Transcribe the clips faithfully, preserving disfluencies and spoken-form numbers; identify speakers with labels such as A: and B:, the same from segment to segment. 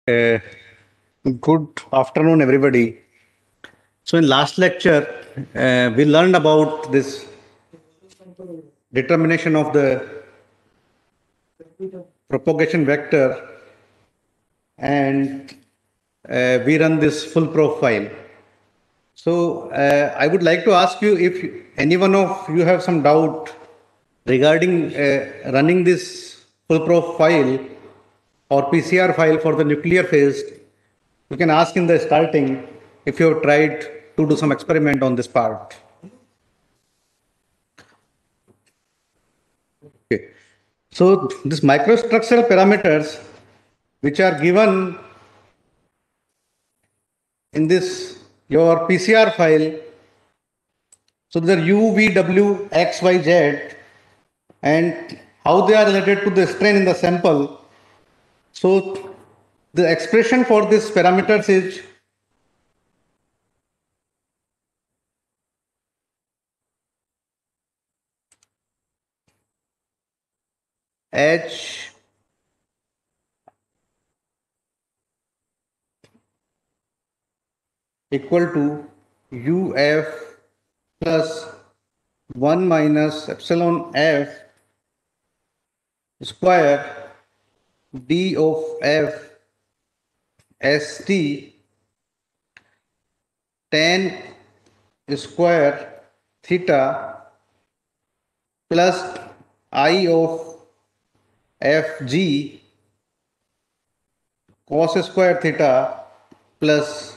A: Uh, Good afternoon, everybody. So, in last lecture, uh, we learned about this determination of the propagation vector, and uh, we run this full profile. So, uh, I would like to ask you if any one of you have some doubt regarding uh, running this full profile or P C R file for the nuclear phase. You can ask in the starting if you have tried to do some experiment on this part. Okay. So these microstructural parameters which are given in this your P C R file, so they're U, V, W, X, Y, Z, and how they are related to the strain in the sample. So the expression for these parameters is H equal to U F plus one minus epsilon F square D of F S T tan square theta plus I of Fg cos square theta plus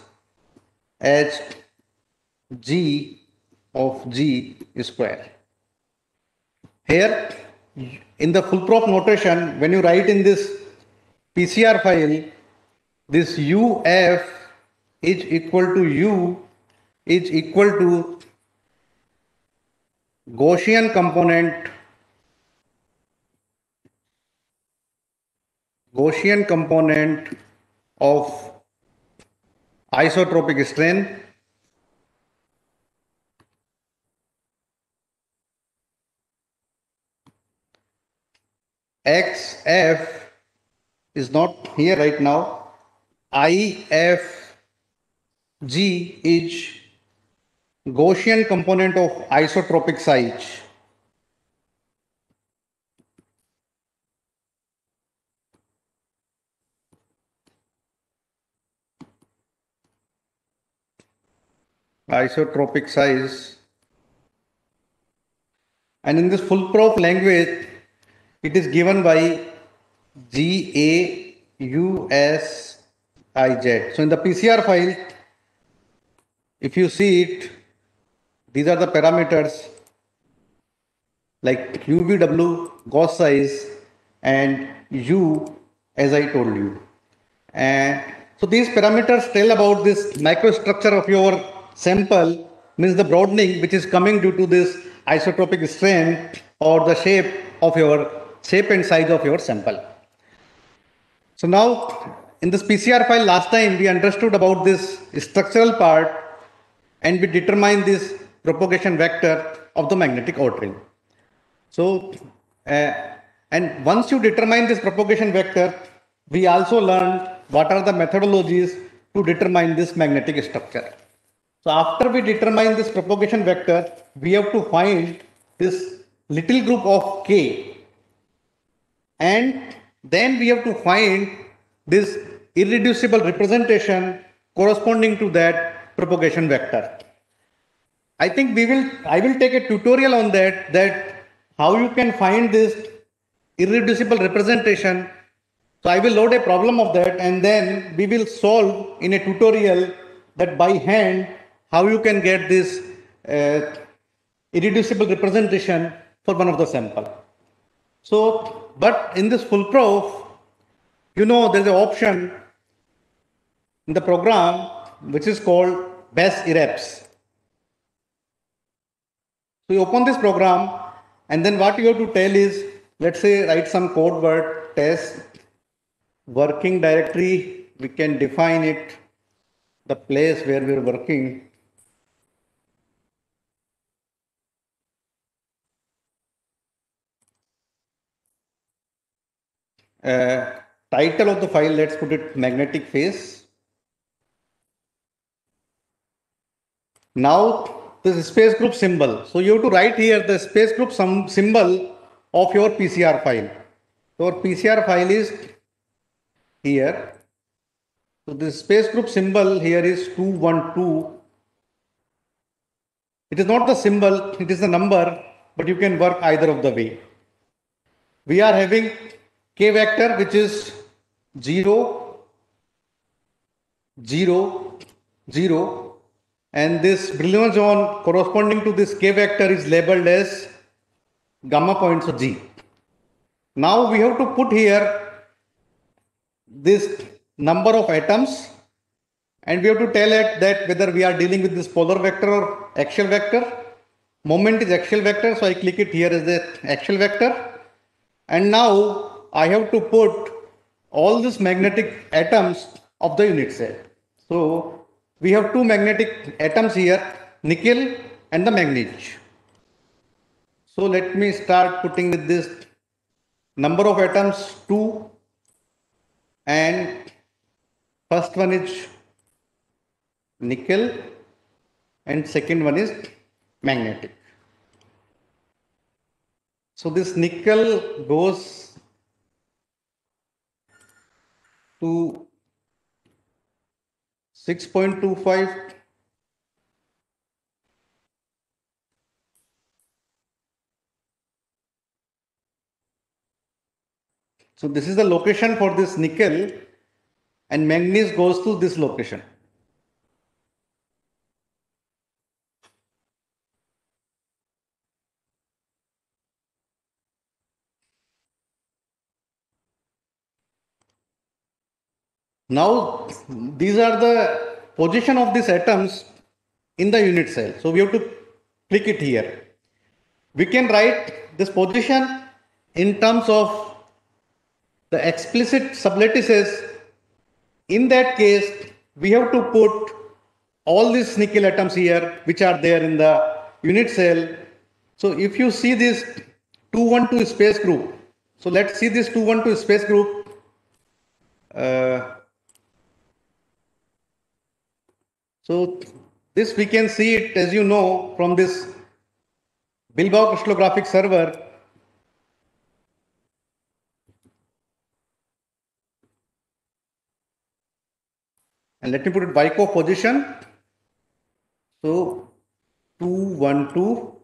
A: Hg of g square. Here, in the full proof notation, when you write in this P C R file, this U F is equal to U is equal to Gaussian component Gaussian component of isotropic strain X F is not here right now. I F G is Gaussian component of isotropic size. Isotropic size. And in this full proof language, it is given by G A U S I Z. So in the P C R file, if you see it, these are the parameters like U V W, Gauss size, and U as I told you. And so these parameters tell about this microstructure of your sample, means the broadening which is coming due to this isotropic strain or the shape of your shape and size of your sample. So now in this P C R file last time we understood about this structural part and we determined this propagation vector of the magnetic outring. So, uh, and once you determine this propagation vector, we also learned what are the methodologies to determine this magnetic structure. So after we determine this propagation vector, we have to find this little group of K, and then we have to find this irreducible representation corresponding to that propagation vector. I think we will, I will take a tutorial on that, that how you can find this irreducible representation. So I will load a problem of that and then we will solve in a tutorial that by hand how you can get this uh, irreducible representation for one of the sample. So, but in this full proof, you know, there's an option in the program which is called Best Irreps. So you open this program and then what you have to tell is, let's say write some code word test working directory. We can define it, the place where we're working. Uh, title of the file, let's put it magnetic phase. Now the space group symbol. So you have to write here the space group some symbol of your P C R file. Your P C R file is here. So the space group symbol here is two one two. It is not the symbol, it is the number, but you can work either of the way. We are having K vector, which is zero, zero, zero, and this Brillouin zone corresponding to this K vector is labeled as gamma points of G. Now we have to put here this number of atoms, and we have to tell it that whether we are dealing with this polar vector or axial vector. Moment is axial vector, so I click it here as the axial vector. And now I have to put all these magnetic atoms of the unit cell. So we have two magnetic atoms here, nickel and the manganese. So let me start putting with this number of atoms two, and first one is nickel and second one is magnetic. So this nickel goes to six point two five. So this is the location for this nickel, and manganese goes to this location. Now these are the position of these atoms in the unit cell. So we have to click it here. We can write this position in terms of the explicit sublattices. In that case, we have to put all these nickel atoms here, which are there in the unit cell. So if you see this two one two space group, so let's see this two one two space group. Uh, so this we can see it, as you know, from this Bilbao crystallographic server. And let me put it Vyckoff position. So two one two.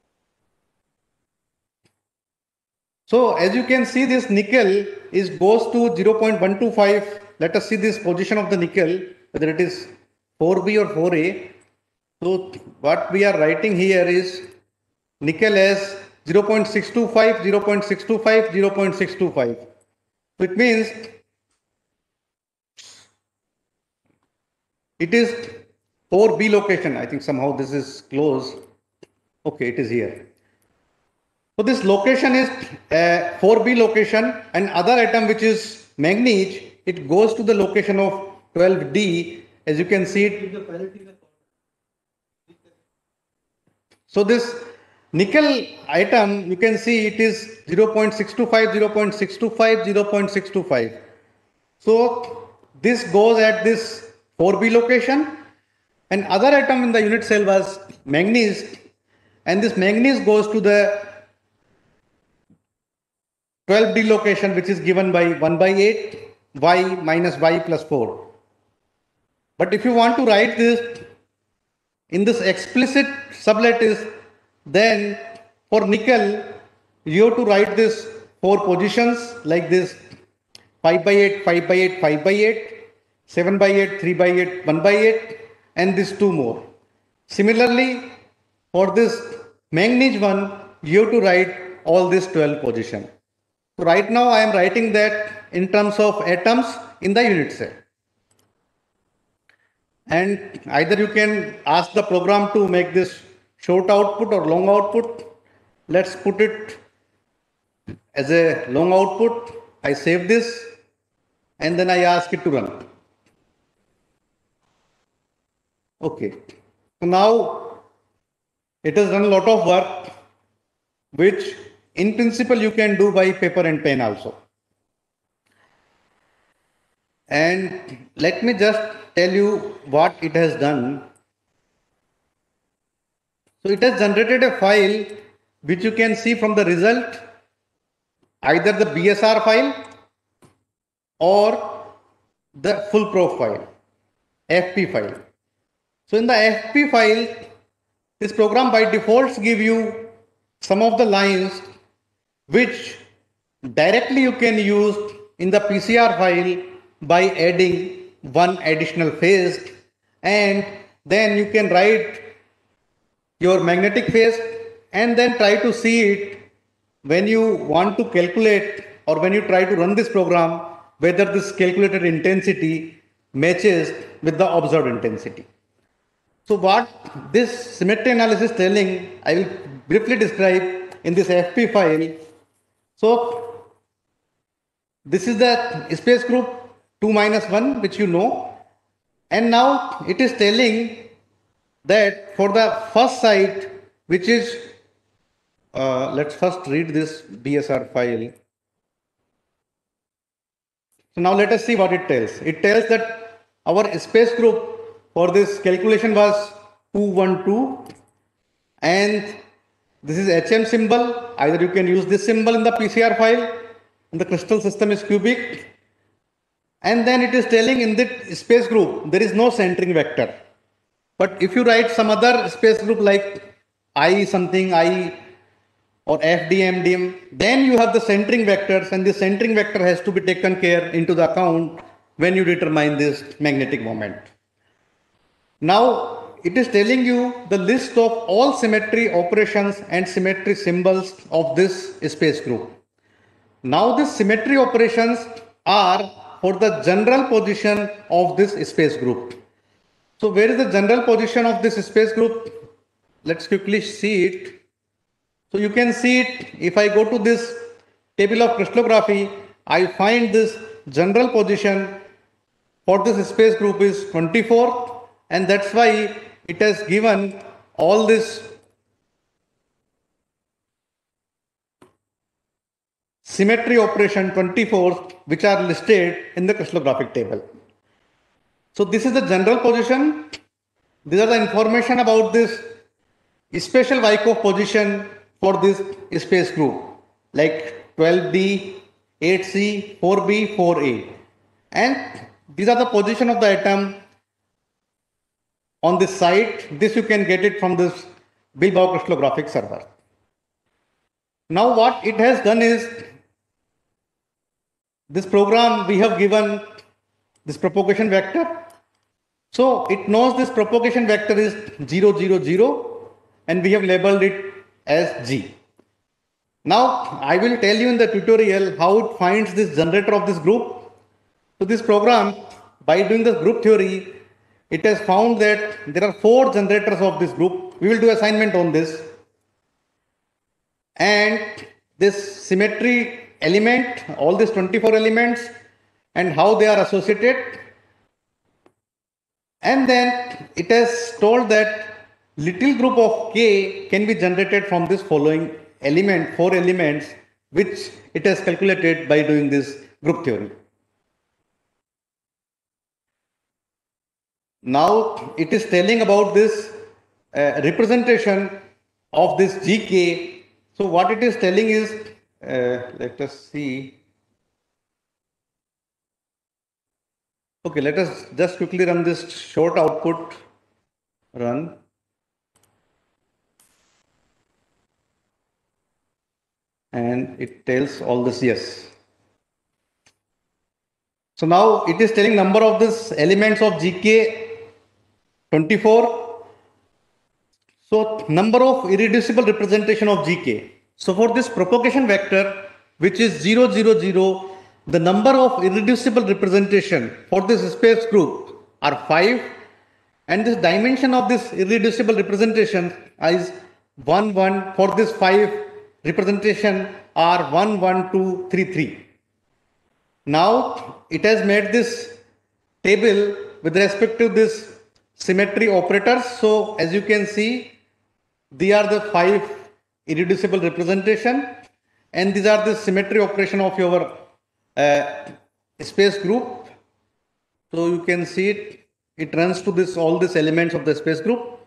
A: So as you can see, this nickel is goes to zero point one two five. Let us see this position of the nickel, whether it is four B or four A. So what we are writing here is nickel as zero point six two five, zero point six two five, zero point six two five. So it means it is four B location. I think somehow this is close. Okay, it is here. So this location is a four B location, and other atom which is manganese, it goes to the location of twelve D. As you can see it. So this nickel item, you can see it is zero point six two five, zero point six two five, zero point six two five. So this goes at this four B location, and other atom in the unit cell was manganese, and this manganese goes to the twelve D location, which is given by one by eight, y minus y plus four. But if you want to write this in this explicit sublattice, then for nickel, you have to write this four positions like this: five by eight, five by eight, five by eight, seven by eight, three by eight, one by eight, and this two more. Similarly, for this manganese one, you have to write all these twelve positions. So right now I am writing that in terms of atoms in the unit cell. And either you can ask the program to make this short output or long output. Let's put it as a long output. I save this and then I ask it to run. Okay. So now it has done a lot of work, which in principle you can do by paper and pen also. And let me just tell you what it has done. So it has generated a file which you can see from the result, either the B S R file or the full profile, F P file. So in the F P file, this program by default give you some of the lines which directly you can use in the P C R file by adding one additional phase, and then you can write your magnetic phase and then try to see it when you want to calculate, or when you try to run this program, whether this calculated intensity matches with the observed intensity. So what this symmetry analysis telling, I will briefly describe in this F P file. So this is the space group two minus one, which you know, and now it is telling that for the first site, which is, uh, let's first read this B S R file. So now let us see what it tells. It tells that our space group for this calculation was two one two, and this is H M symbol. Either you can use this symbol in the P C R file, and the crystal system is cubic. And then it is telling in the space group there is no centering vector. But if you write some other space group like I something, I or F D M D M, then you have the centering vectors, and the centering vector has to be taken care into the account when you determine this magnetic moment. Now it is telling you the list of all symmetry operations and symmetry symbols of this space group. Now these symmetry operations are for the general position of this space group. So where is the general position of this space group? Let's quickly see it. So you can see it, if I go to this table of crystallography, I find this general position for this space group is twenty-four, and that's why it has given all this symmetry operation twenty-four which are listed in the crystallographic table. So this is the general position. These are the information about this special Wyckoff position for this space group, like twelve D, eight C, four B, four A. And these are the position of the atom on this site. This you can get it from this Bilbao crystallographic server. Now what it has done is, this program we have given this propagation vector. So it knows this propagation vector is zero, zero, zero, and we have labeled it as G. Now I will tell you in the tutorial how it finds this generator of this group. So this program, by doing the group theory, it has found that there are four generators of this group. We will do assignment on this. And this symmetry element, all these twenty-four elements and how they are associated. And then it has told that little group of K can be generated from this following element, four elements, which it has calculated by doing this group theory. Now it is telling about this uh, representation of this G K. So what it is telling is, uh, let us see. Okay, let us just quickly run this short output run. And it tells all this, yes. So now it is telling number of this elements of G K twenty-four. So number of irreducible representation of G K. So for this propagation vector, which is zero, zero, zero, the number of irreducible representation for this space group are five, and this dimension of this irreducible representation is one, one. For this five representation are one, one, two, three, three. Now it has made this table with respect to this symmetry operators. So as you can see, these are the five irreducible representation, and these are the symmetry operation of your uh, space group. So you can see it, it runs to this all these elements of the space group.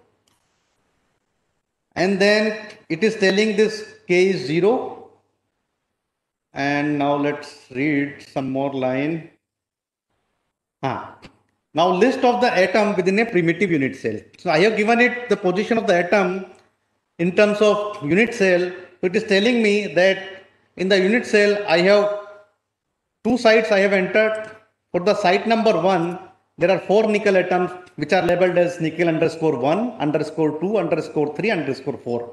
A: And then it is telling this k is zero. And now let's read some more line. Ah. Now list of the atom within a primitive unit cell. So I have given it the position of the atom in terms of unit cell. So it is telling me that in the unit cell I have two sites I have entered. For the site number one, there are four nickel atoms which are labeled as nickel underscore one, underscore two, underscore three, underscore four.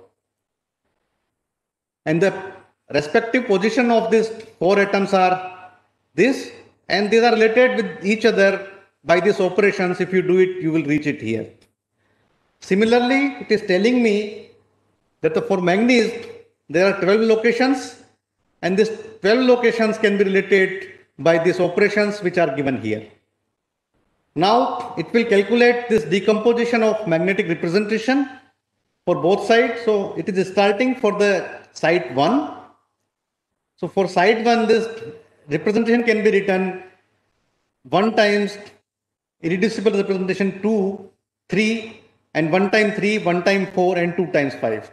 A: And the respective position of these four atoms are this, and these are related with each other by these operations. If you do it, you will reach it here. Similarly, it is telling me that the, for manganese, there are twelve locations, and these twelve locations can be related by these operations which are given here. Now, it will calculate this decomposition of magnetic representation for both sides. So, it is starting for the site one. So, for site one, this representation can be written one times irreducible representation two, three, and one time three, one time four, and two times five.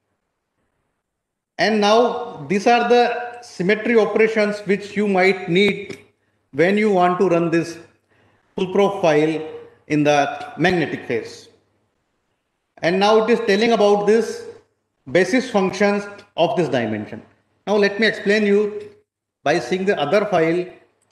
A: And now these are the symmetry operations which you might need when you want to run this full profile in the magnetic phase. And now it is telling about this basis functions of this dimension. Now let me explain you by seeing the other file.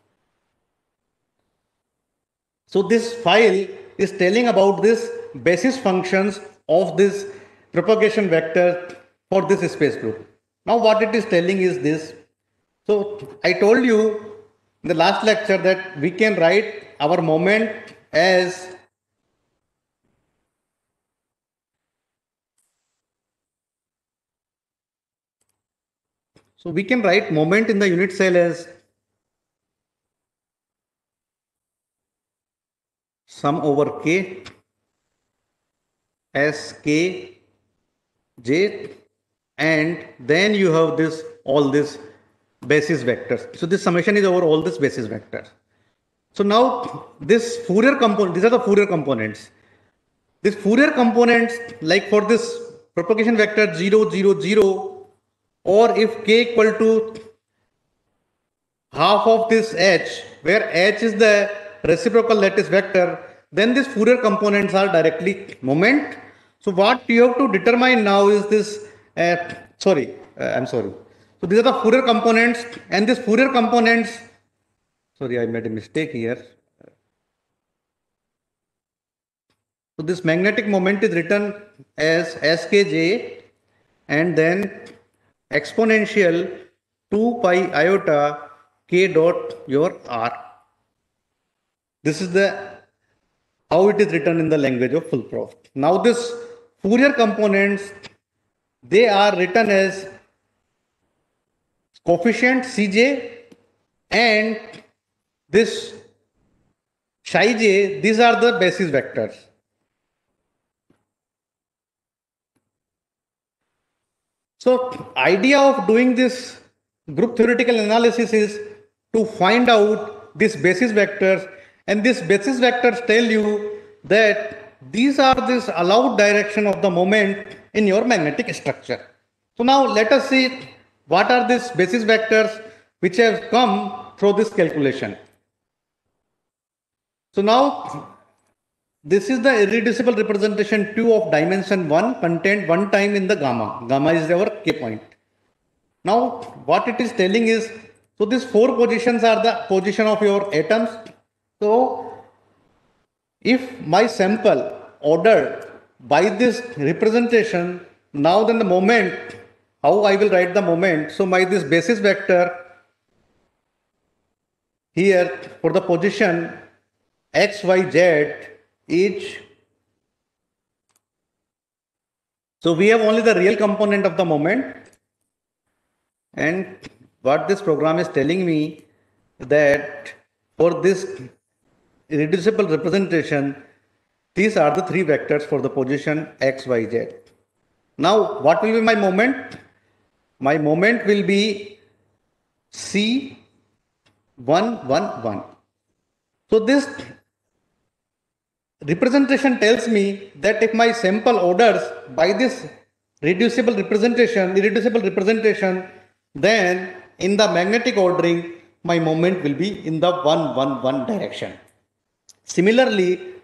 A: So this file is telling about this basis functions of this propagation vector for this space group. Now what it is telling is this. So I told you in the last lecture that we can write our moment as so we can write moment in the unit cell as sum over k as k j, and then you have this all this basis vectors. So this summation is over all this basis vectors. So now this Fourier component, these are the Fourier components. This Fourier components, like for this propagation vector zero, zero, zero, or if k equal to half of this h, where h is the reciprocal lattice vector, then these Fourier components are directly moment. So what you have to determine now is this, uh, sorry, uh, I'm sorry. So these are the Fourier components, and these Fourier components, sorry, I made a mistake here. So this magnetic moment is written as skj and then exponential two pi iota k dot your r. This is the how it is written in the language of full prof. Now this Fourier components, they are written as coefficient Cj and this psi j, these are the basis vectors. So idea of doing this group theoretical analysis is to find out these basis vectors, and these basis vectors tell you that these are this allowed direction of the moment in your magnetic structure. So now let us see what are these basis vectors which have come through this calculation. So now this is the irreducible representation two of dimension one contained one time in the gamma. Gamma is our k point. Now what it is telling is, so these four positions are the position of your atoms. So if my sample ordered by this representation, now then the moment, how I will write the moment. So my this basis vector here for the position x, y, z is, so we have only the real component of the moment, and what this program is telling me that for this irreducible representation, these are the three vectors for the position x, y, z. Now what will be my moment? My moment will be C one one one. So this representation tells me that if my sample orders by this reducible representation, irreducible representation, then in the magnetic ordering, my moment will be in the one, one, one direction. Similarly,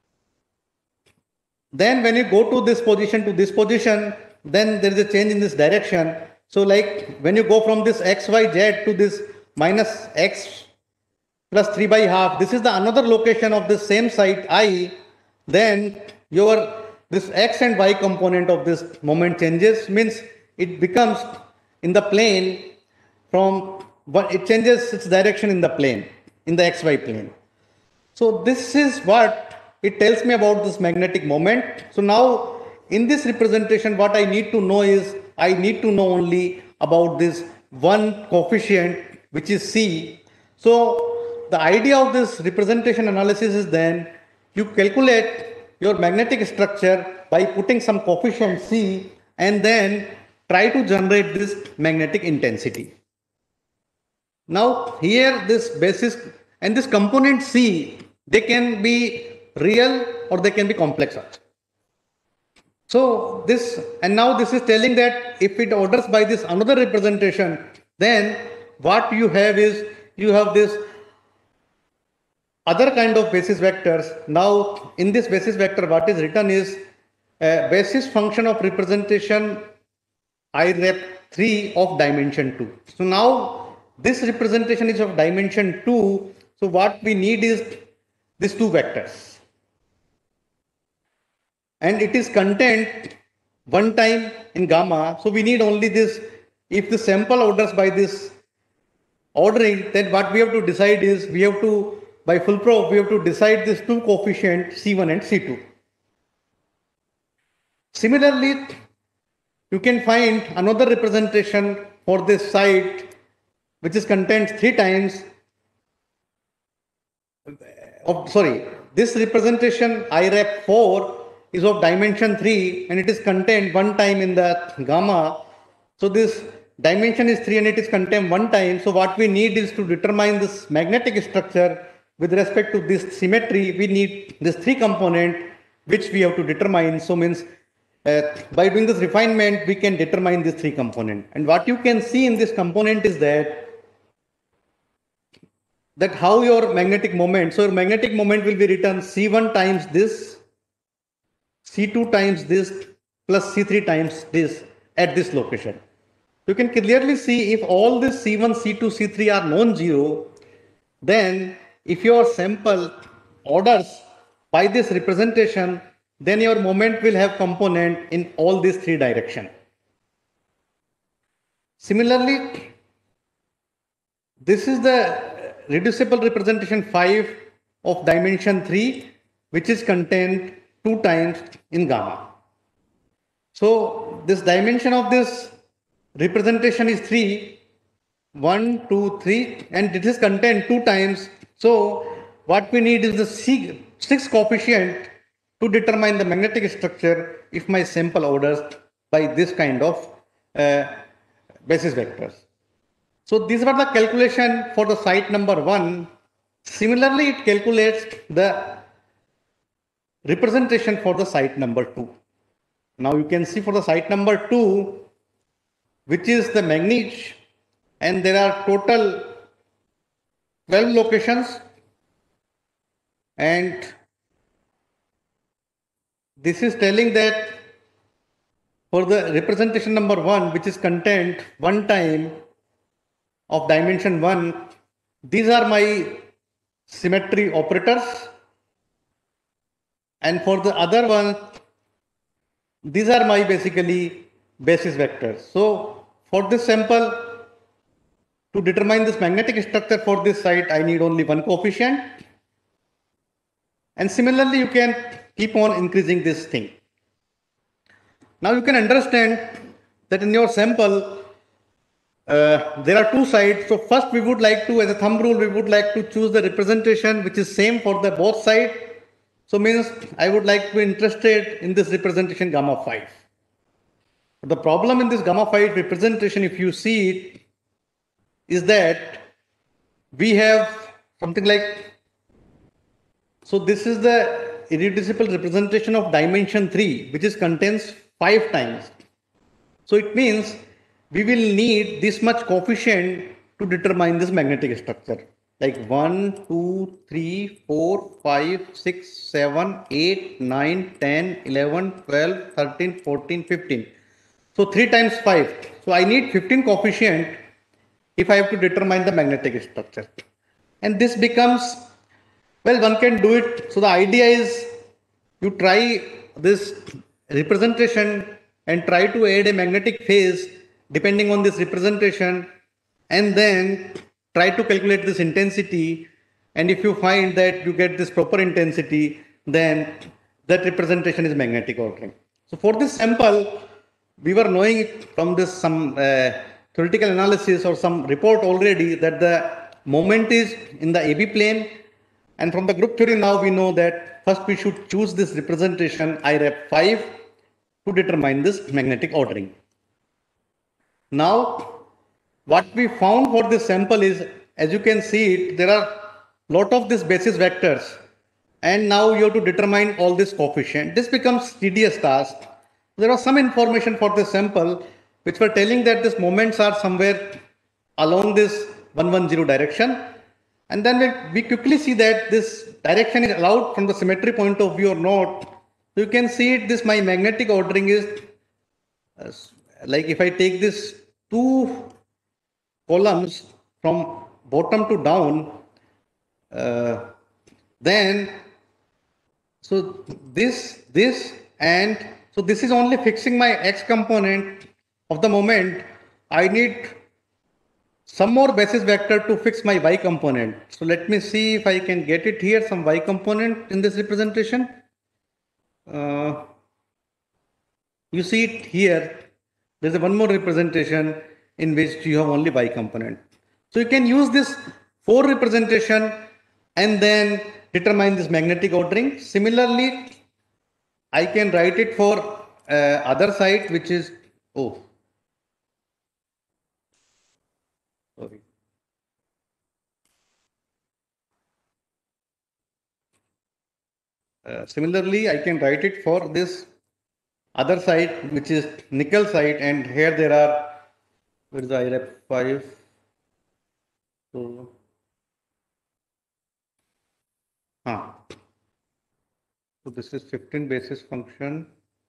A: then when you go to this position to this position, then there is a change in this direction. So like when you go from this x, y, z to this minus x plus three by half, this is the another location of the same site I, then your this x and y component of this moment changes, means it becomes in the plane from what it changes its direction in the plane, in the xy plane. So this is what it tells me about this magnetic moment. So now in this representation, what I need to know is I need to know only about this one coefficient, which is C. So the idea of this representation analysis is then you calculate your magnetic structure by putting some coefficient C and then try to generate this magnetic intensity. Now here this basis and this component C, they can be real or they can be complex also. So this, and now this is telling that if it orders by this another representation, then what you have is you have this other kind of basis vectors. Now in this basis vector, what is written is a basis function of representation I rep three of dimension two. So now this representation is of dimension two. So what we need is these two vectors. And it is contained one time in gamma. So we need only this. If the sample orders by this ordering, then what we have to decide is we have to, by full proof, we have to decide these two coefficients C one and C two. Similarly, you can find another representation for this site, which is contained three times. Of, sorry, this representation I rep four is of dimension three and it is contained one time in the gamma. So this dimension is three and it is contained one time. So what we need is to determine this magnetic structure with respect to this symmetry. We need this three component which we have to determine. So means uh, by doing this refinement, we can determine this three component. And what you can see in this component is that that how your magnetic moment, so your magnetic moment will be written C one times this, C two times this, plus C three times this at this location. You can clearly see if all this C one, C two, C three are non-zero, then if your sample orders by this representation, then your moment will have component in all these three directions. Similarly, this is the reducible representation five of dimension three, which is contained two times in gamma. So this dimension of this representation is three, one, two, three, and it is contained two times. So what we need is the C, six coefficient to determine the magnetic structure if my sample orders by this kind of uh, basis vectors. So these were the calculation for the site number one. Similarly, it calculates the representation for the site number two. Now you can see for the site number two, which is the Magnitsch, and there are total twelve locations, and this is telling that for the representation number one, which is contained one time of dimension one, these are my symmetry operators, and for the other one, these are my basically basis vectors. So for this sample, to determine this magnetic structure for this site, I need only one coefficient, and similarly you can keep on increasing this thing. Now you can understand that in your sample Uh, there are two sides. So first we would like to, as a thumb rule, we would like to choose the representation which is same for the both sides. So means I would like to be interested in this representation gamma five. The problem in this gamma five representation, if you see it, is that we have something like, so this is the irreducible representation of dimension three, which is contains five times. So it means we will need this much coefficient to determine this magnetic structure. Like one, two, three, four, five, six, seven, eight, nine, ten, eleven, twelve, thirteen, fourteen, fifteen. So three times five. So I need fifteen coefficient if I have to determine the magnetic structure. And this becomes, well, one can do it. So the idea is you try this representation and try to add a magnetic phase depending on this representation, and then try to calculate this intensity. And if you find that you get this proper intensity, then that representation is magnetic ordering. So for this sample, we were knowing from this some uh, theoretical analysis or some report already that the moment is in the A B plane, and from the group theory now we know that first we should choose this representation I rep five to determine this magnetic ordering. Now what we found for this sample is, as you can see it, there are lot of these basis vectors, and now you have to determine all this coefficient. This becomes tedious task. There was some information for this sample which were telling that these moments are somewhere along this one one zero direction, and then we, we quickly see that this direction is allowed from the symmetry point of view or not. So you can see it, this my magnetic ordering is uh, like if I take this two columns from bottom to down, uh, then so this this and so this is only fixing my x component of the moment. I need some more basis vector to fix my y component. So let me see if I can get it here, some y component in this representation. Uh, you see it here, there's a one more representation in which you have only y component. So you can use this four representation and then determine this magnetic ordering. Similarly, I can write it for uh, other side, which is, oh, sorry. Uh, similarly, I can write it for this other side, which is nickel side, and here there are, where is the I rep five? So, ah, so this is fifteen basis function.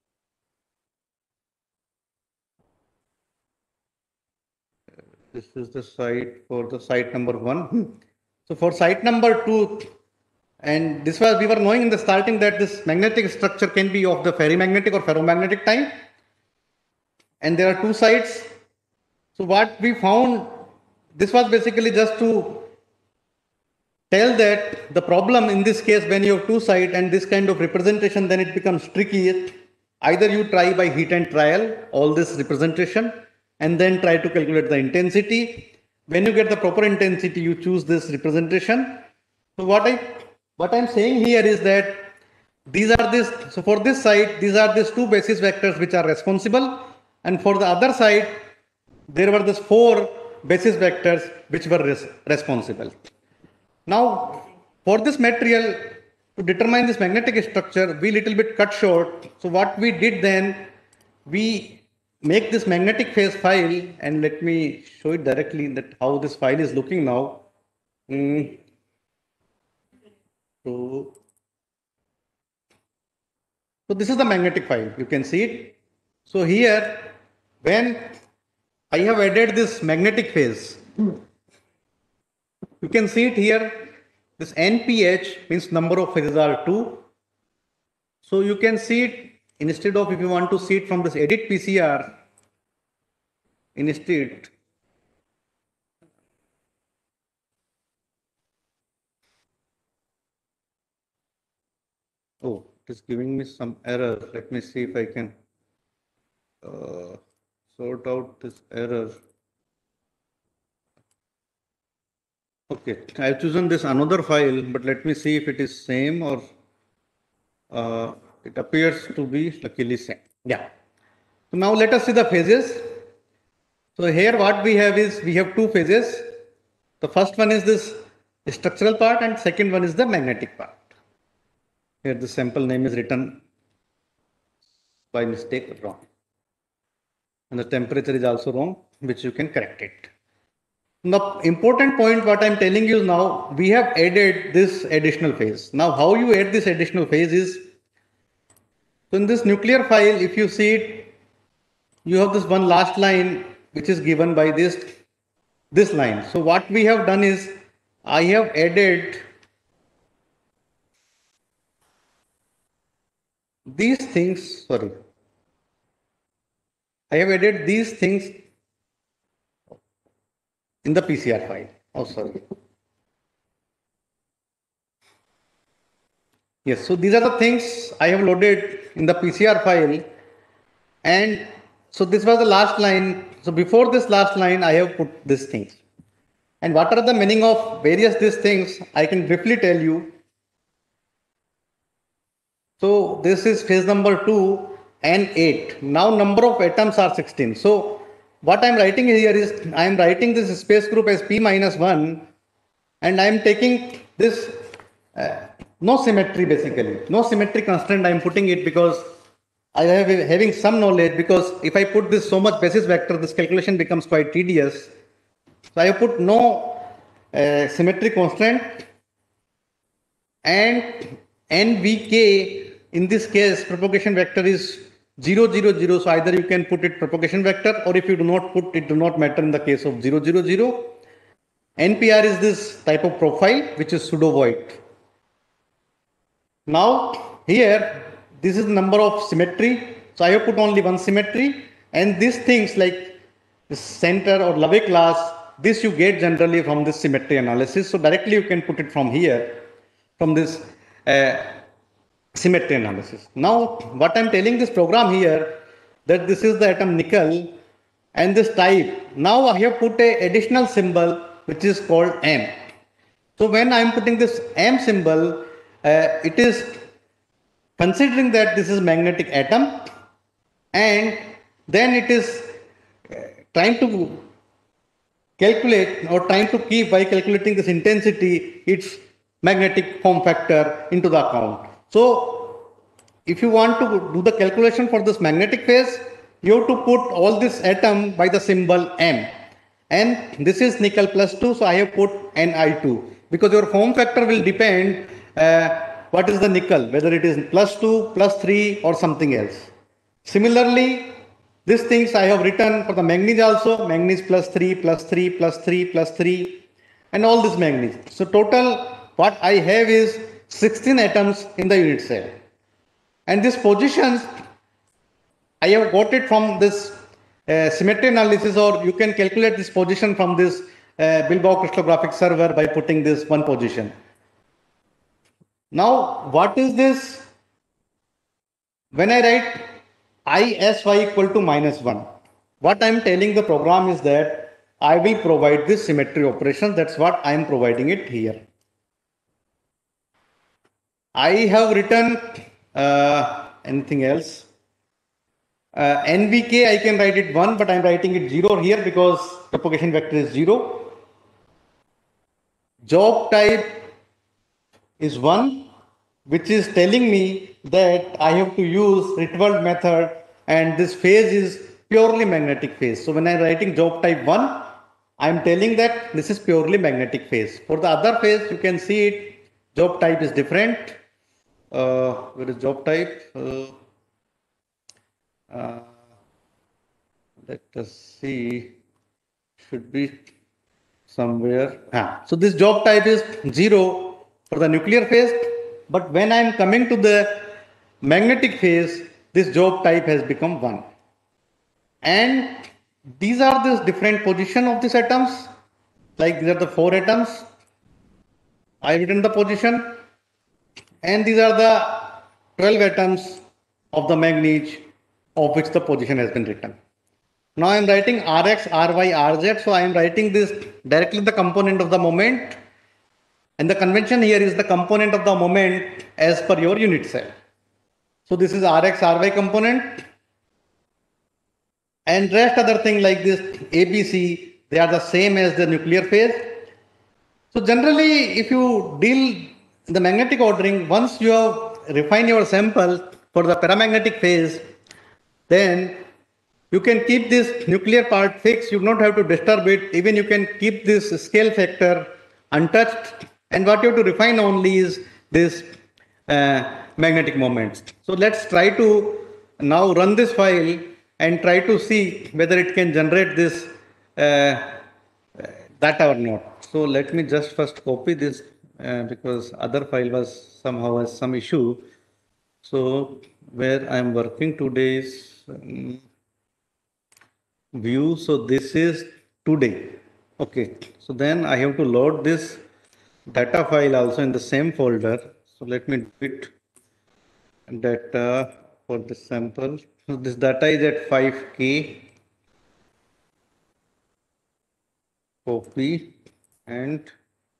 A: This is the site for the site number one. So for site number two, and this was, we were knowing in the starting that this magnetic structure can be of the ferrimagnetic or ferromagnetic type. And there are two sites. So what we found, this was basically just to tell that the problem in this case, when you have two sides and this kind of representation, then it becomes tricky. Either you try by heat and trial all this representation and then try to calculate the intensity. When you get the proper intensity, you choose this representation. So what I what I'm saying here is that these are this, so for this side, these are these two basis vectors which are responsible, and for the other side, there were these four basis vectors which were res responsible. Now, for this material, to determine this magnetic structure, we little bit cut short. So what we did then, we make this magnetic phase file, and let me show it directly that how this file is looking now. Mm. So, so this is the magnetic file, you can see it. So here, when I have added this magnetic phase, you can see it here, this N P H means number of phases are two. So you can see it, instead of, if you want to see it from this edit P C R, instead, oh, it is giving me some error. Let me see if I can uh, sort out this error. Okay, I have chosen this another file, but let me see if it is same or uh, it appears to be luckily same. Yeah. So now let us see the phases. So here what we have is, we have two phases. The first one is this structural part and second one is the magnetic part. Here the sample name is written by mistake wrong. And the temperature is also wrong, which you can correct it. The important point what I'm telling you now, we have added this additional phase. Now how you add this additional phase is, so in this nuclear file, if you see it, you have this one last line which is given by this, this line. So what we have done is, I have added these things, sorry. I have added these things in the P C R file. Oh, sorry. Yes, so these are the things I have loaded in the P C R file. And so this was the last line. So before this last line, I have put these things. And what are the meaning of various these things? I can briefly tell you. So this is phase number two and eight. Now number of atoms are sixteen. So what I am writing here is, I am writing this space group as P minus one, and I am taking this uh, no symmetry basically. No symmetry constraint I am putting it because I have having some knowledge, because if I put this so much basis vector, this calculation becomes quite tedious. So I have put no uh, symmetry constraint, and N V K in this case propagation vector is zero zero zero. So either you can put it propagation vector, or if you do not put it, do not matter in the case of zero zero zero. N P R is this type of profile which is pseudo void. Now here this is the number of symmetry. So I have put only one symmetry, and these things like the center or Levy class, this you get generally from this symmetry analysis. So directly you can put it from here, from this uh, symmetry analysis. Now what I'm telling this program here, that this is the atom nickel and this type. Now I have put a additional symbol which is called M. So when I'm putting this M symbol, uh, it is considering that this is magnetic atom, and then it is uh, trying to calculate or trying to keep, by calculating this intensity, its magnetic form factor into the account. So if you want to do the calculation for this magnetic phase, you have to put all this atom by the symbol M, and this is nickel plus two, so I have put N I two, because your form factor will depend uh, what is the nickel, whether it is plus two, plus three, or something else. Similarly, these things I have written for the manganese also, manganese plus three, plus three, plus three, plus three, and all this manganese. So total what I have is sixteen atoms in the unit cell. And these positions, I have got it from this uh, symmetry analysis, or you can calculate this position from this uh, Bilbao crystallographic server by putting this one position. Now, what is this? When I write I S Y equal to minus one, what I am telling the program is that I will provide this symmetry operation. That's what I am providing it here. I have written uh, anything else. Uh, N V K, I can write it one, but I am writing it zero here because propagation vector is zero. Job type is one, which is telling me that I have to use Rietveld method, and this phase is purely magnetic phase. So when I am writing job type one, I am telling that this is purely magnetic phase. For the other phase, you can see it, job type is different. Uh, where is job type? Uh, uh, let us see, should be somewhere. Ah, so this job type is zero for the nuclear phase, but when I am coming to the magnetic phase, this job type has become one. And these are the different position of these atoms, like these are the four atoms. I have written the position, and these are the twelve atoms of the manganese of which the position has been written. Now I am writing R X, R Y, R Z, so I am writing this directly the component of the moment, and the convention here is the component of the moment as per your unit cell. So this is R X, R Y component, and rest other thing like this A B C, they are the same as the nuclear phase. So generally, if you deal in the magnetic ordering, once you have refine your sample for the paramagnetic phase, then you can keep this nuclear part fixed. You don't have to disturb it. Even you can keep this scale factor untouched. And what you have to refine only is this uh, magnetic moments. So let's try to now run this file and try to see whether it can generate this uh, data or not. So let me just first copy this uh, because other file was somehow has some issue. So where I am working today is um, view. So this is today. Okay. So then I have to load this data file also in the same folder. So let me do it. Data for the sample. So this data is at five K. Copy and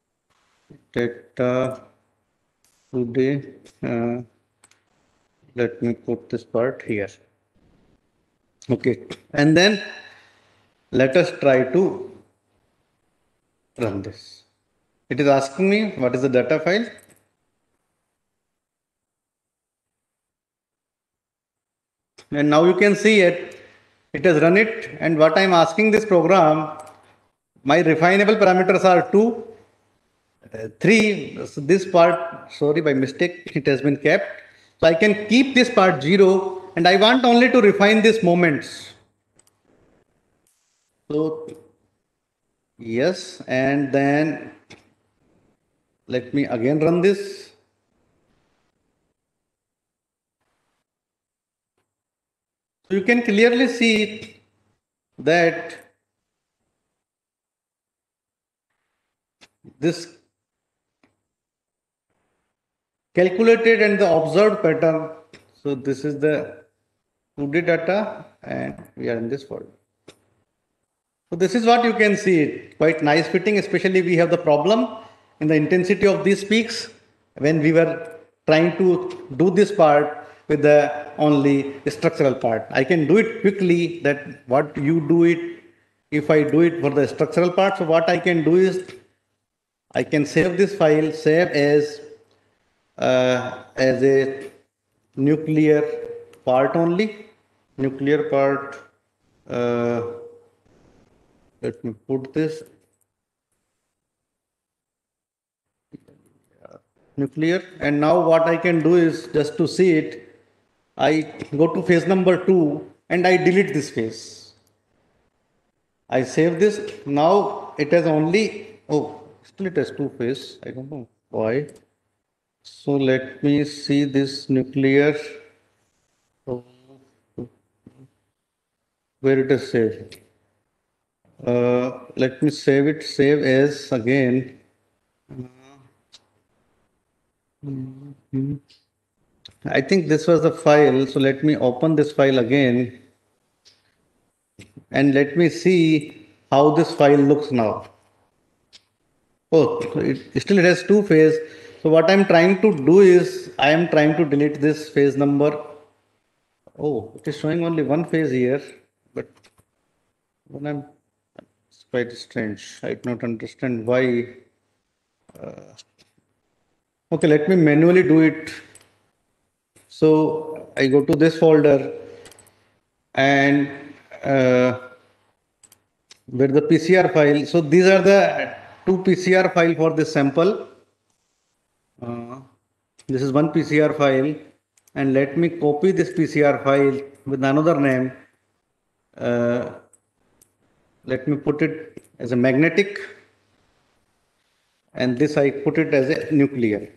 A: data today. Uh, let me put this part here. Okay, and then let us try to run this. It is asking me what is the data file. And now you can see it. It has run it. And what I am asking this program, my refinable parameters are two, uh, three. So this part, sorry, by mistake, it has been kept. So I can keep this part zero, and I want only to refine these moments. So yes, and then let me again run this. So you can clearly see that this calculated and the observed pattern. So this is the two D data, and we are in this folder. So this is what you can see, it quite nice fitting, especially we have the problem in the intensity of these peaks when we were trying to do this part with the only structural part. I can do it quickly that what you do it if I do it for the structural part. So what I can do is I can save this file, save as uh, as a nuclear part only, nuclear part. Uh, let me put this nuclear, and now what I can do is just to see it, I go to phase number two and I delete this phase. I save this. Now it has only, oh, still it has two phase. I don't know why. So let me see this nuclear, where it is saved. Uh, let me save it, save as again. I think this was the file. So let me open this file again and let me see how this file looks now. Oh, it still it has two phase. So what I'm trying to do is I am trying to delete this phase number. Oh, it is showing only one phase here, but when I'm, it's quite strange. I do not understand why. Uh, okay, let me manually do it. So I go to this folder and uh, where the P C R file. So these are the two P C R file for this sample. Uh, this is one P C R file, and let me copy this P C R file with another name. Uh, let me put it as a magnetic, and this I put it as a nuclear.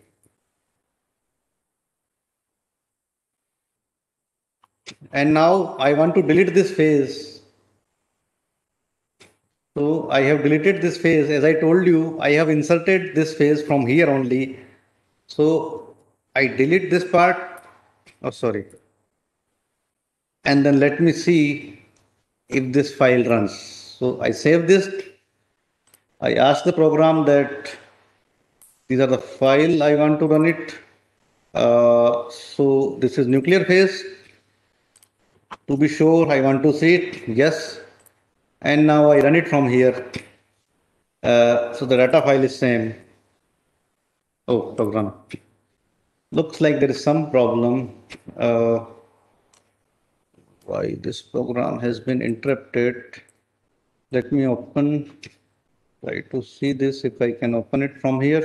A: And now I want to delete this phase. So I have deleted this phase. As I told you, I have inserted this phase from here only. So I delete this part. Oh, sorry. And then let me see if this file runs. So I save this. I ask the program that these are the file I want to run it. Uh, so this is nuclear phase. To be sure, I want to see it. Yes. And now I run it from here. Uh, so the data file is same. Oh, program. Looks like there is some problem. Uh, why this program has been interrupted? Let me open, try to see this if I can open it from here.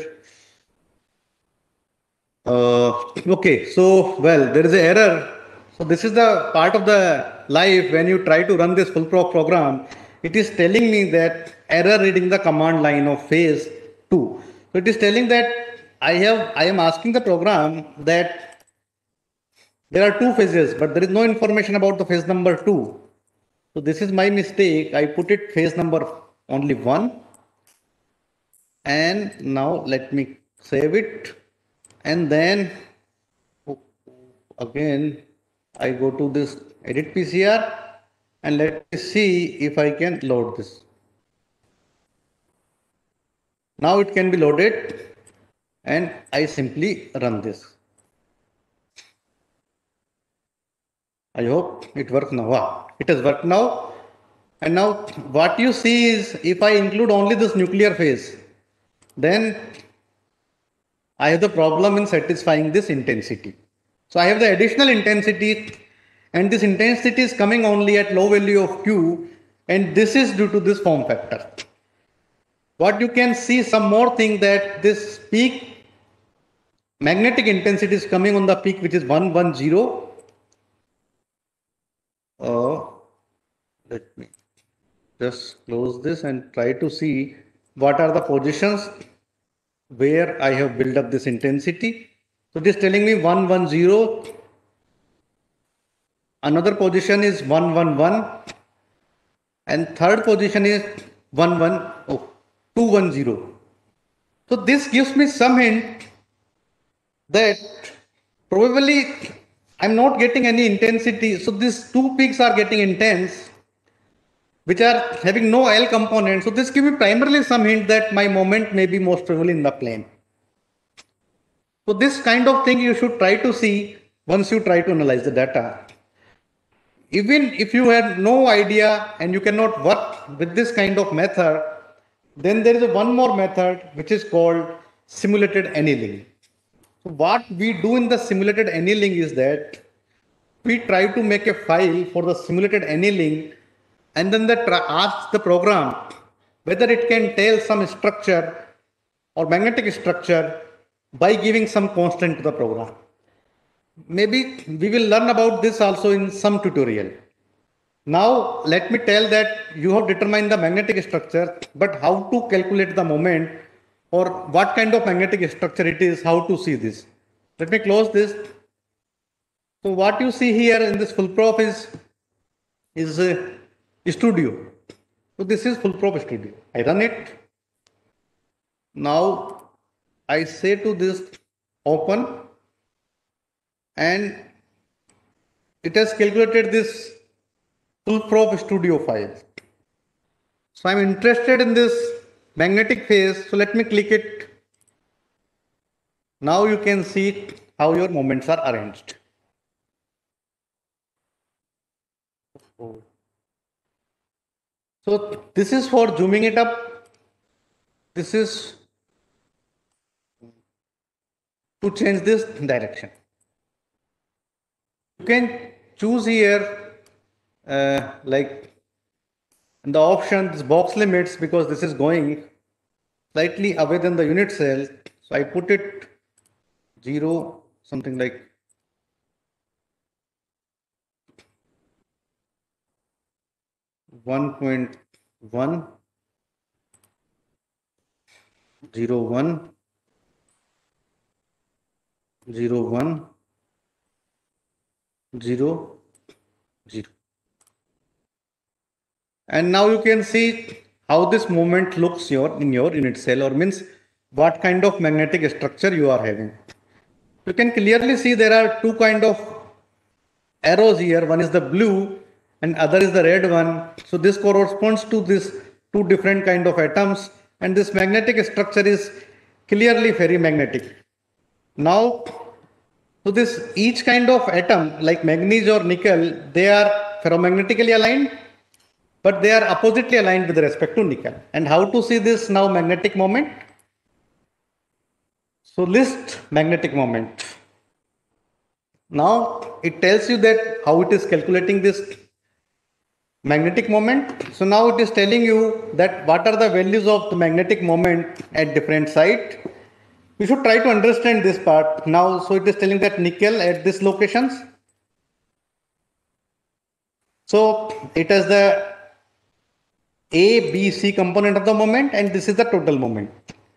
A: Uh, okay, so well, there is an error. So this is the part of the life when you try to run this full pro program. It is telling me that error reading the command line of phase two. So it is telling that I have I am asking the program that there are two phases, but there is no information about the phase number two. So this is my mistake. I put it phase number only one. And now let me save it. And then again, I go to this edit P C R and let me see if I can load this. Now it can be loaded and I simply run this. I hope it works now. Ah, it has worked now. And now what you see is if I include only this nuclear phase, then I have the problem in satisfying this intensity. So I have the additional intensity and this intensity is coming only at low value of Q and this is due to this form factor. What you can see some more thing that this peak magnetic intensity is coming on the peak which is one hundred ten. Uh, let me just close this and try to see what are the positions where I have built up this intensity. So it is telling me one hundred ten. Another position is one hundred eleven and third position is one one oh, two ten. So this gives me some hint that probably I'm not getting any intensity. So these two peaks are getting intense, which are having no L component. So this gives me primarily some hint that my moment may be most probably in the plane. So this kind of thing you should try to see once you try to analyze the data. Even if you have no idea and you cannot work with this kind of method, then there is a one more method which is called simulated annealing. So what we do in the simulated annealing is that we try to make a file for the simulated annealing and then that asks the program whether it can tell some structure or magnetic structure by giving some constant to the program. Maybe we will learn about this also in some tutorial. Now let me tell that you have determined the magnetic structure, but how to calculate the moment or what kind of magnetic structure it is, how to see this. Let me close this. So what you see here in this full prop is, is a studio. So this is full prop studio. I run it. Now I say to this open and it has calculated this full prop studio file. So I'm interested in this magnetic phase. So let me click it. Now you can see how your moments are arranged. So this is for zooming it up. This is to change this direction. You can choose here uh, like in the option this box limits because this is going slightly away than the unit cell. So I put it zero, something like one point one zero one zero one zero zero. And now you can see how this movement looks your in your unit cell or means what kind of magnetic structure you are having. You can clearly see there are two kind of arrows here. One is the blue and other is the red one. So this corresponds to this two different kind of atoms and this magnetic structure is clearly ferrimagnetic. Now, so this each kind of atom like manganese or nickel, they are ferromagnetically aligned, but they are oppositely aligned with respect to nickel. And how to see this now magnetic moment? So list magnetic moment. Now it tells you that how it is calculating this magnetic moment. So now it is telling you that what are the values of the magnetic moment at different site. You should try to understand this part now. So it is telling that nickel at these locations. So it has the A, B, C component of the moment, and this is the total moment.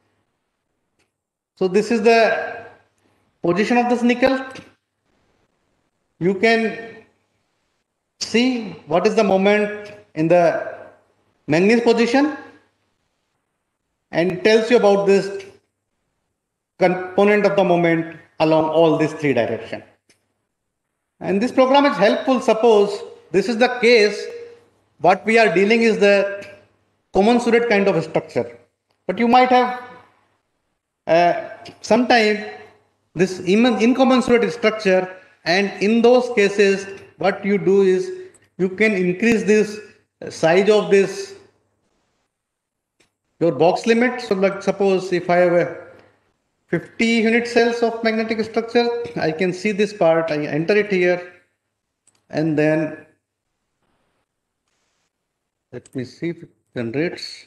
A: So this is the position of this nickel. You can see what is the moment in the manganese position, and it tells you about this component of the moment along all these three directions. And this program is helpful. Suppose this is the case, what we are dealing is the commensurate kind of structure. But you might have uh, sometime this incommensurate structure, and in those cases, what you do is you can increase this size of this your box limit. So like suppose if I have a fifty unit cells of magnetic structure, I can see this part, I enter it here, and then let me see if it generates.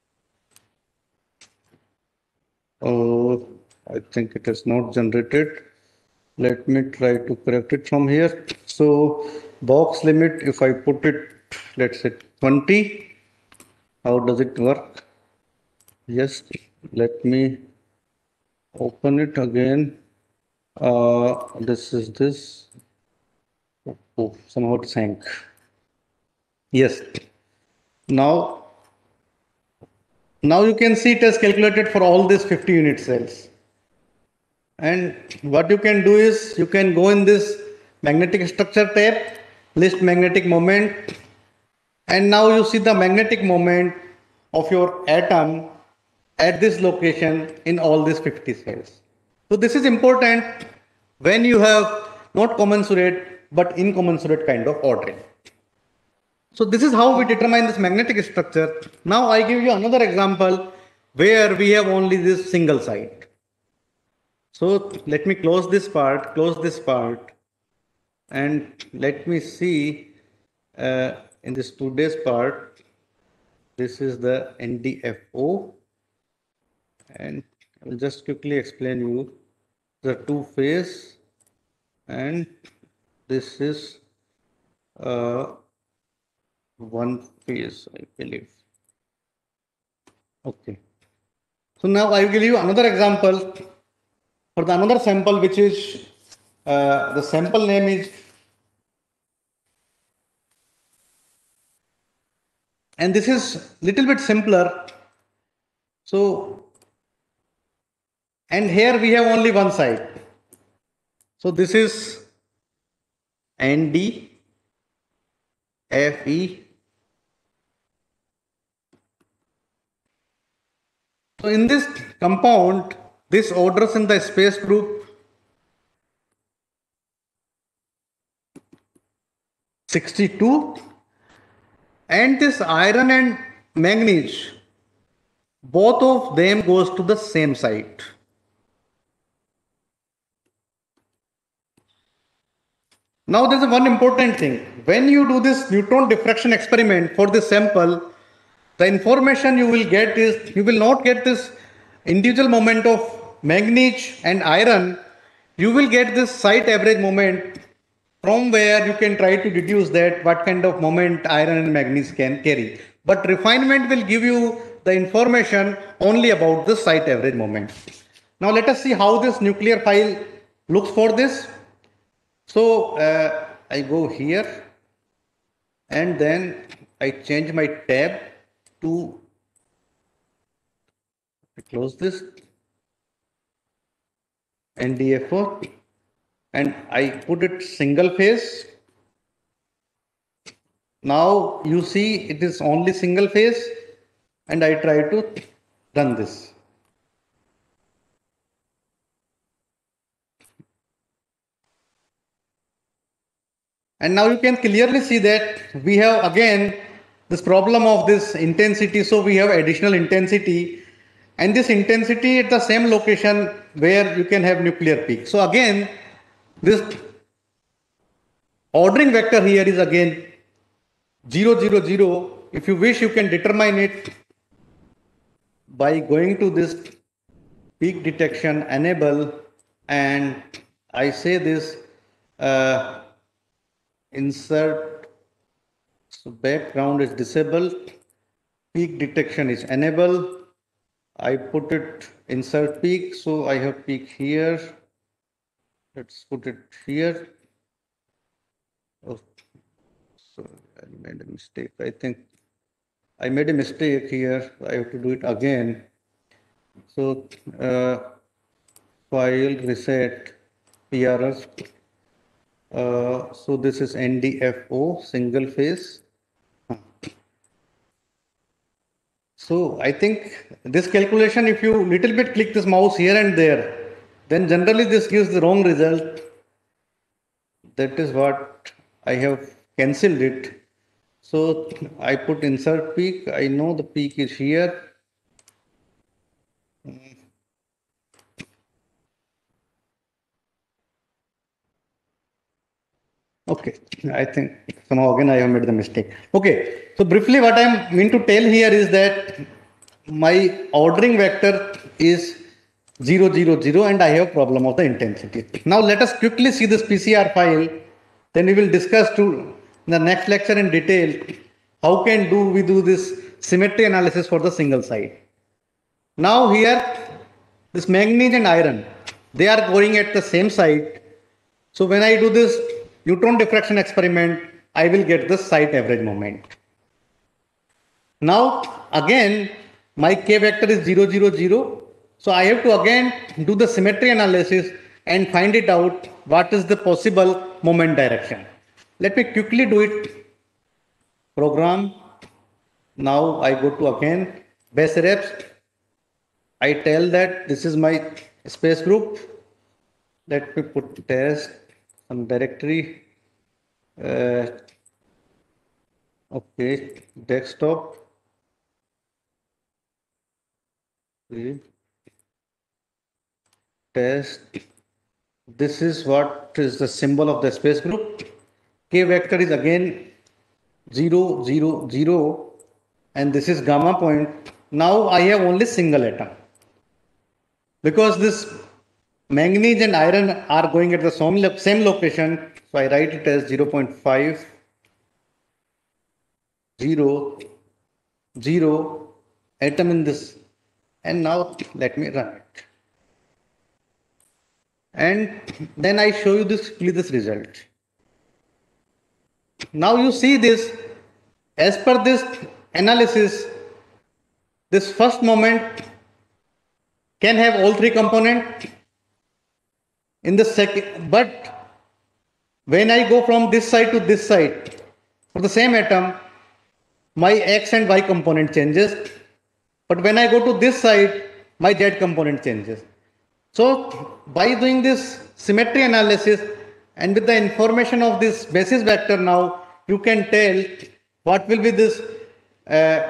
A: Oh, I think it has not generated. Let me try to correct it from here. So box limit, if I put it, let's say twenty, how does it work? Yes, let me open it again. Uh, this is this. Oh, somehow it sank. Yes. Now, now you can see it has calculated for all these fifty unit cells. And what you can do is you can go in this magnetic structure tab, list magnetic moment, and now you see the magnetic moment of your atom at this location in all these fifty cells. So this is important when you have not commensurate but incommensurate kind of ordering. So this is how we determine this magnetic structure. Now I give you another example where we have only this single site. So let me close this part, close this part, and let me see uh, in this today's part, this is the N D F O, and I will just quickly explain you the two phase, and this is uh, one phase, I believe. Okay. So now I will give you another example for the another sample, which is uh, the sample name is, and this is little bit simpler. So, and here we have only one side. So this is N D F E. So in this compound, this orders in the space group sixty-two, and this iron and manganese, both of them goes to the same site. Now there's one important thing. When you do this neutron diffraction experiment for this sample, the information you will get is, you will not get this individual moment of manganese and iron. You will get this site average moment, from where you can try to deduce that what kind of moment iron and manganese can carry. But refinement will give you the information only about the site average moment. Now let us see how this nuclear file looks for this. So uh, I go here, and then I change my tab to, I close this, N D F O, and I put it single phase. Now you see it is only single phase, and I try to run this. And now you can clearly see that we have again this problem of this intensity. So we have additional intensity, and this intensity at the same location where you can have nuclear peak. So again, this ordering vector here is again zero, zero, zero. If you wish, you can determine it by going to this peak detection enable, and I say this uh, insert, so background is disabled, peak detection is enable. I put it insert peak, so I have peak here. Let's put it here. Oh, so I made a mistake. I think I made a mistake here. I have to do it again. So uh, file reset P R S. Uh, so this is N D F O single phase. So I think this calculation, if you little bit click this mouse here and there, then generally this gives the wrong result. That is what I have cancelled it. So I put insert peak. I know the peak is here. Okay, I think somehow again I have made the mistake. Okay, so briefly what I mean to tell here is that my ordering vector is zero, zero, zero, and I have problem of the intensity. Now let us quickly see this P C R file. Then we will discuss to in the next lecture in detail how can do we do this symmetry analysis for the single site. Now here this manganese and iron, they are going at the same site. So when I do this neutron diffraction experiment, I will get the site average moment. Now again my k vector is zero, zero, zero. So I have to again do the symmetry analysis and find it out what is the possible moment direction. Let me quickly do it. Program. Now I go to again base reps. I tell that this is my space group. Let me put test some directory. Uh, okay, desktop. Test. This is what is the symbol of the space group. K vector is again zero, zero, zero, and this is gamma point. Now I have only single atom. Because this manganese and iron are going at the same location, so I write it as zero point five, zero, zero, atom in this. And now let me run it. And then I show you this, this result. Now you see this, as per this analysis, this first moment can have all three components in the second, but when I go from this side to this side for the same atom, my x and y component changes, but when I go to this side, my z component changes. So by doing this symmetry analysis and with the information of this basis vector, now you can tell what will be this uh,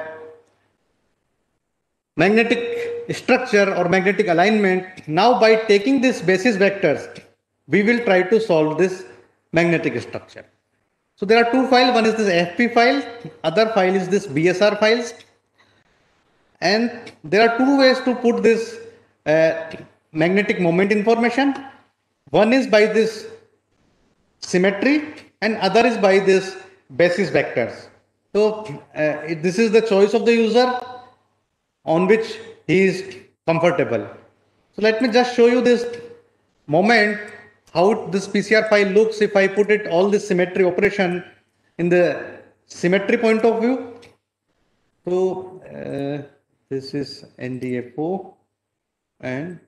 A: magnetic structure or magnetic alignment. Now by taking this basis vectors, we will try to solve this magnetic structure. So there are two files. One is this F P file, other file is this B S R files. And there are two ways to put this uh, magnetic moment information. One is by this symmetry and other is by this basis vectors. So uh, this is the choice of the user on which he is comfortable. So let me just show you this moment, how this P C R file looks if I put it all this symmetry operation in the symmetry point of view. So uh, this is N D F O and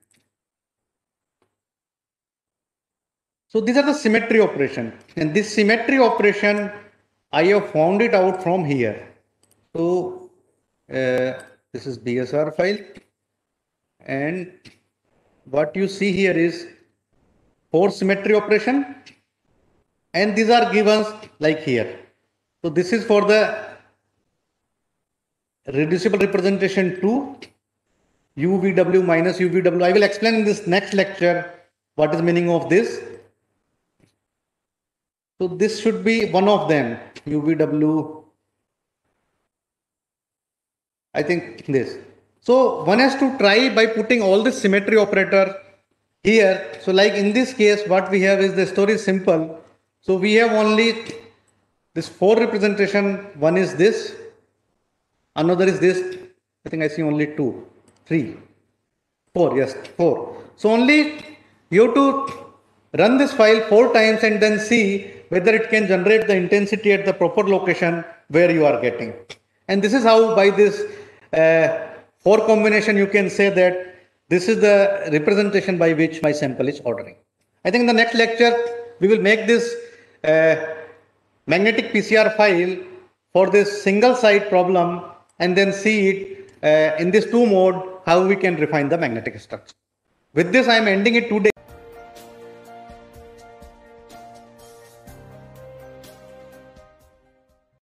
A: so these are the symmetry operation, and this symmetry operation I have found it out from here. So uh, this is B S R file, and what you see here is four symmetry operation, and these are given like here. So this is for the reducible representation two, U V W minus U V W. I will explain in this next lecture what is the meaning of this. So this should be one of them, U V W. I think this. So one has to try by putting all this symmetry operator here. So like in this case, what we have is the story is simple. So we have only this four representation. One is this, another is this. I think I see only two, three, four. Yes, four. So only you have to run this file four times and then see whether it can generate the intensity at the proper location where you are getting. And this is how by this uh, four combination you can say that this is the representation by which my sample is ordering. I think in the next lecture we will make this uh, magnetic P C R file for this single site problem and then see it uh, in this two mode how we can refine the magnetic structure. With this I am ending it today.